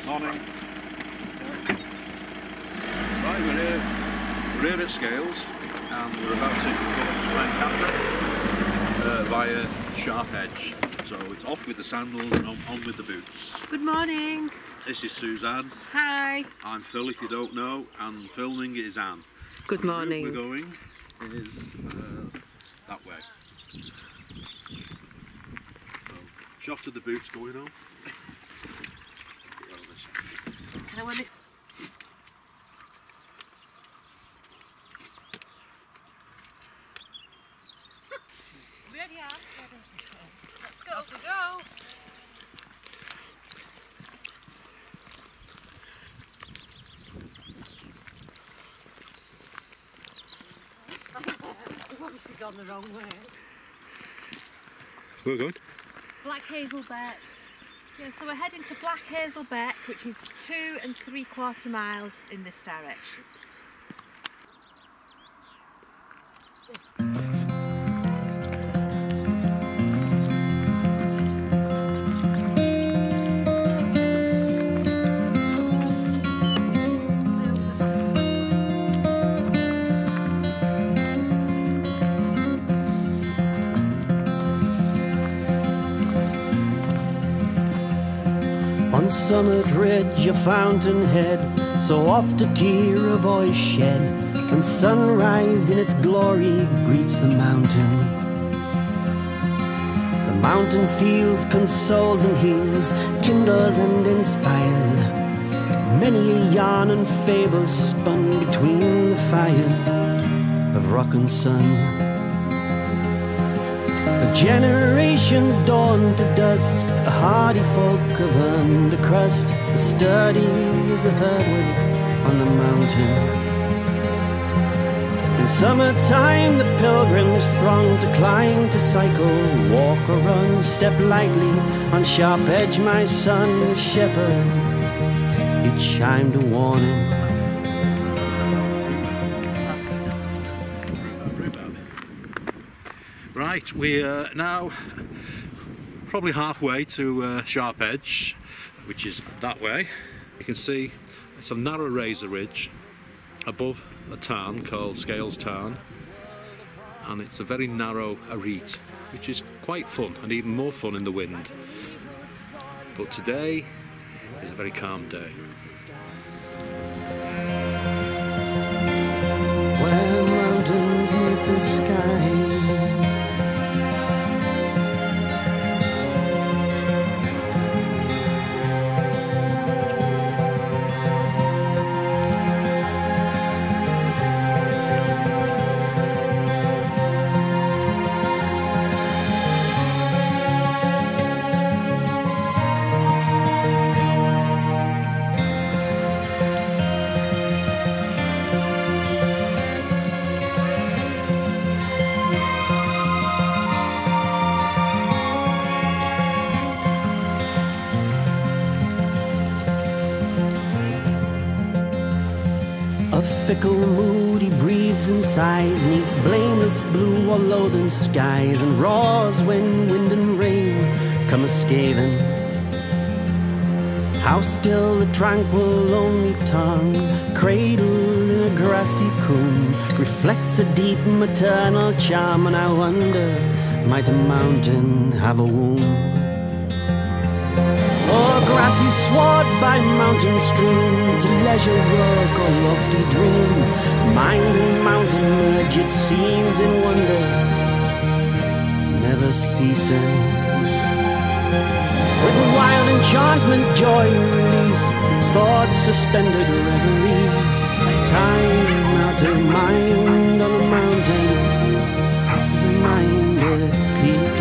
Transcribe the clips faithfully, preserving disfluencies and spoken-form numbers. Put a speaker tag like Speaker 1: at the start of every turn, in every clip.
Speaker 1: Morning. Right, we're here, we're here at Scales and we're about to go up to Blencathra uh, via Sharp Edge. So it's off with the sandals and on, on with the boots.
Speaker 2: Good morning.
Speaker 1: This is Suzanne.
Speaker 2: Hi.
Speaker 1: I'm Phil, if you don't know, and filming is Anne.
Speaker 2: Good morning.
Speaker 1: The route we're going is uh, that way. So, shot of the boots going on.
Speaker 2: Can I want it? Ready, Anne? Ready. Let's go. Off we go. We've obviously gone the wrong way.
Speaker 1: Where are we going?
Speaker 2: Black Hazel Beck. Yeah, so we're heading to Black Hazel Beck, which is two and three quarter miles in this direction.
Speaker 3: On Summit Ridge, a fountainhead, so oft a tear a voice shed, when sunrise in its glory greets the mountain. The mountain feels, consoles and heals, kindles and inspires. Many a yarn and fable spun between the fire of rock and sun. For generations dawn to dusk, the hardy folk of undercrust, as sturdy as the herdwick on the mountain. In summertime the pilgrims throng to climb, to cycle, walk or run. Step lightly on Sharp Edge, my son, the shepherd, he chimed a warning.
Speaker 1: Right, we're now probably halfway to uh, Sharp Edge, which is that way. You can see it's a narrow razor ridge above a tarn called Scales Tarn, and it's a very narrow arete, which is quite fun and even more fun in the wind. But today is a very calm day.
Speaker 3: Where mountains meet the sky, a fickle mood he breathes and sighs, neath blameless blue or loathing skies, and roars when wind and rain come a-scathing. How still the tranquil lonely tongue, cradled in a grassy coombe, reflects a deep maternal charm, and I wonder, might a mountain have a womb? Or grassy sward by mountain stream, to leisure work or lofty dream, mind and mountain merge, it seems, in wonder never ceasing. With a wild enchantment joy release, thoughts suspended reverie, time out of mind on the mountain is a mind at peace.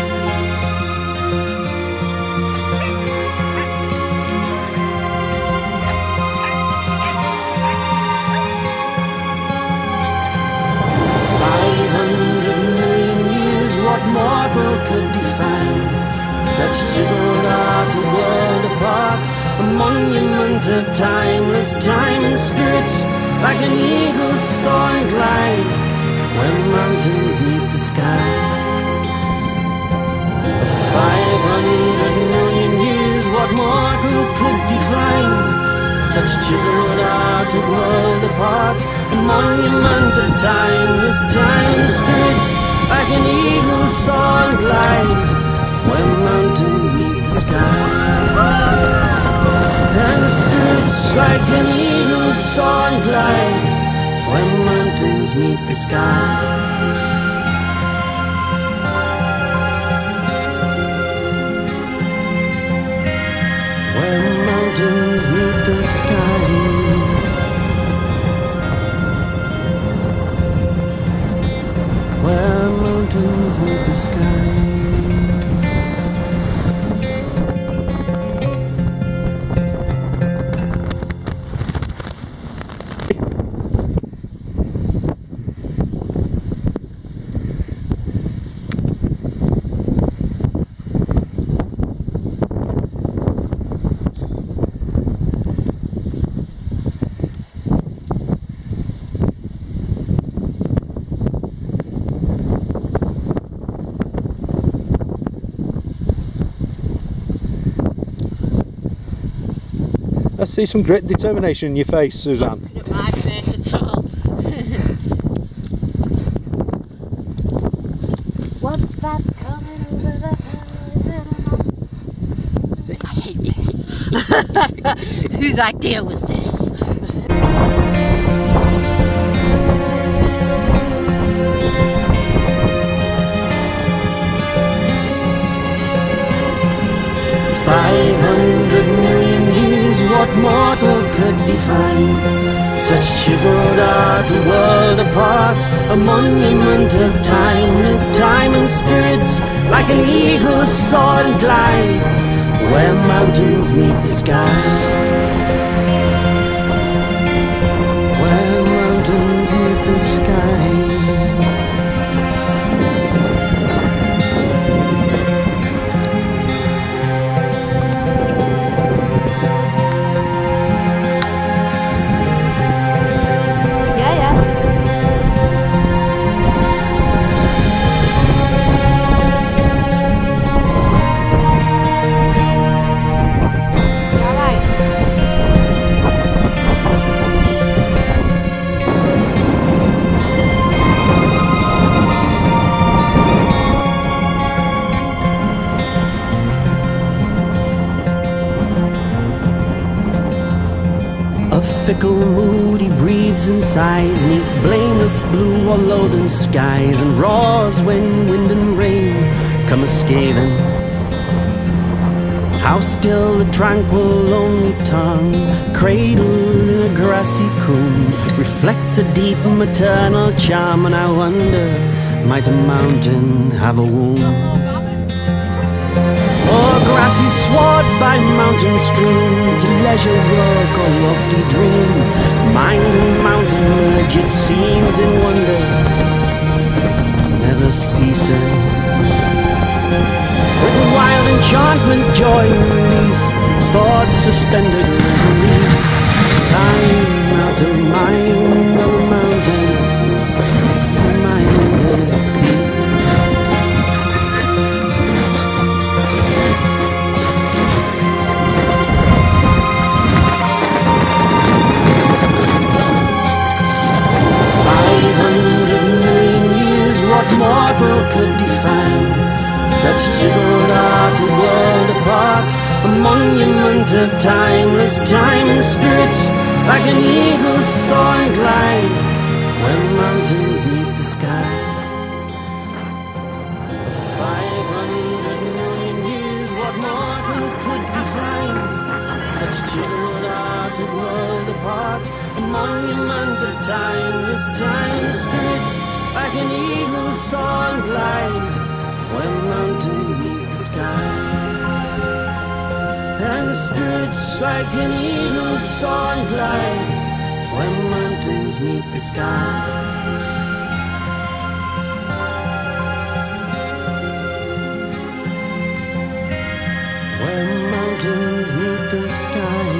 Speaker 3: What mortal could define such chiseled art, a world apart, a monument of timeless time and spirits, like an eagle's soar and glide when mountains meet the sky. Five hundred million years, what more could mortal could define. Such chiseled art, a world apart, a monument of timeless time and spirits, like an eagle's soar and glide, where mountains meet the sky. And spirits like an eagle's soar and glide, where mountains meet the sky. Mountains meet the sky. Where mountains meet the sky.
Speaker 1: I see some grit and determination in your face, Suzanne.
Speaker 2: Not my face at all. What's that coming over the horizon? I hate this. Whose idea was this?
Speaker 3: Five hundred million years, what mortal could define? Such chiseled art, a world apart, a monument of timeless time and spirits, like an eagle's soar and glide, where mountains meet the sky. Where mountains meet the sky. A fickle mood he breathes and sighs neath blameless blue or loathing skies, and roars when wind and rain come a-scathing. How still the tranquil lonely tongue, cradled in a grassy coombe, reflects a deep maternal charm, and I wonder, might a mountain have a womb? Grassy sward by mountain stream, to leisure work or lofty dream, mind and mountain merge, it seems, in wonder, never ceasing. With a wild enchantment, joy release, thoughts suspended reverie, time out of mind on the mountain, mind at peace. What mortal could define? Such chiseled art, a world apart, a monument of timeless time and spirits, like an eagle's soar and glide, when mountains meet the sky. Five hundred million years, what mortal could define? Such chiseled art, a world apart, a monument of timeless time and spirits, like an eagle's soar and glide, when mountains meet the sky. And spirits like an eagle's soar and glide, when mountains meet the sky. When mountains meet the sky.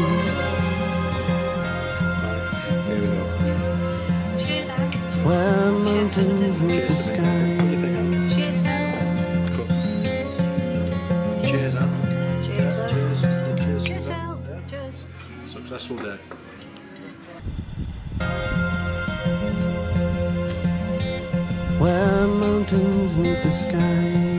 Speaker 1: Here we go.
Speaker 2: Cheers, Anne.
Speaker 3: Where mountains meet the sky.
Speaker 2: Cheers, Phil.
Speaker 1: Cool. Cheers, Anne.
Speaker 2: Cheers, Phil.
Speaker 1: Cheers. Cheers. successful day.
Speaker 3: Where mountains meet the sky,